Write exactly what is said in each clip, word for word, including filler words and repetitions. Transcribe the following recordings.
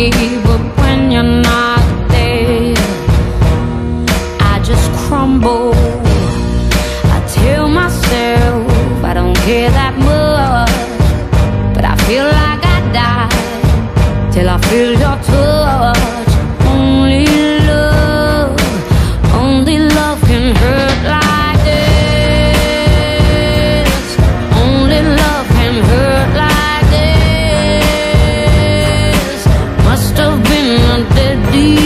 me, but when you're not there, I just crumble. I tell myself I don't care that much, but I feel like I die till I feel your touch. Only love, only love can hurt like this. Only love can hurt like this. Must have been a deadly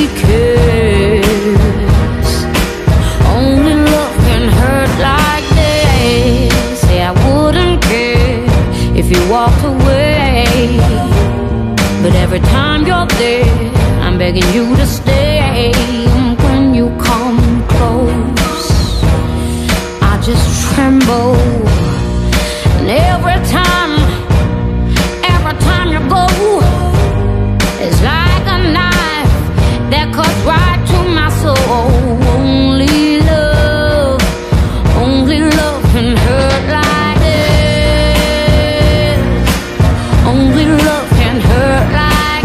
kiss. Only love can hurt like this. Say I wouldn't care if you walked away, but every time you're there, I'm begging you to stay. When you come close, I just tremble. And every time, every time you go, it's like a knife that cuts right to my soul. Only love, only love can hurt like this. Only love can hurt like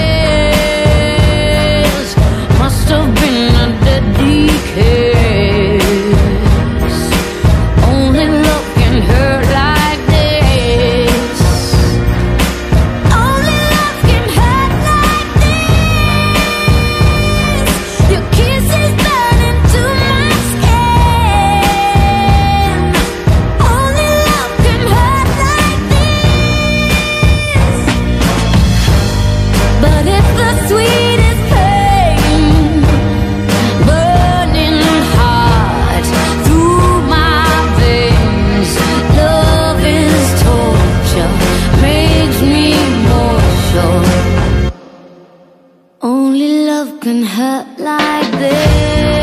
this. Must have been a deadly kiss. Only love can hurt like this. Only love can hurt like this. Your kiss is burning to my skin. Only love can hurt like this. But it's the sweetest pain, burning hot through my veins. Love is torture, makes me more sure. Only love can hurt like this.